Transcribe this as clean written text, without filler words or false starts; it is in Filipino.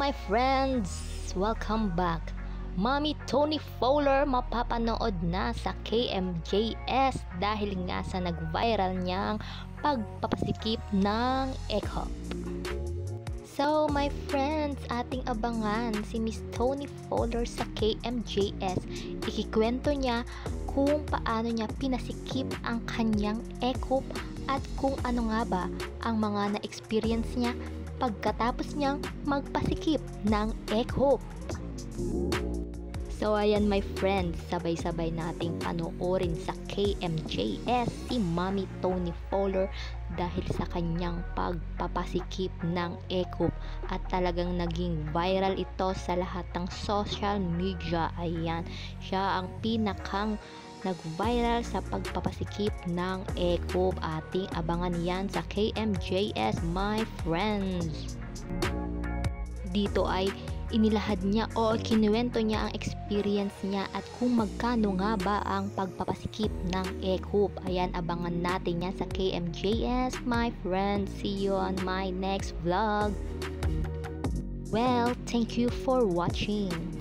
my friends! Welcome back! Mami Toni Fowler mapapanood na sa Kmjs dahil nga sa nag-viral niyang pagpapasikip ng Ekup. So my friends, ating abangan si Miss Toni Fowler sa Kmjs. Ikikwento niya kung paano niya pinasikip ang kanyang Ekup at kung ano nga ba ang mga na-experience niya pagkatapos niyang magpasikip ng Ekup. So ayan my friends, sabay-sabay nating panoorin sa Kmjs si Mami Toni Fowler dahil sa kanyang pagpapasikip ng Ekup at talagang naging viral ito sa lahat ng social media. Ayan, siya ang pinakang nag-viral sa pagpapasikip ng Ekup. Ating abangan yan sa Kmjs my friends. Dito ay inilahad niya o kinuwento niya ang experience niya at kung magkano nga ba ang pagpapasikip ng Ekup. Ayan, abangan natin yan sa Kmjs my friends. See you on my next vlog. Well, thank you for watching.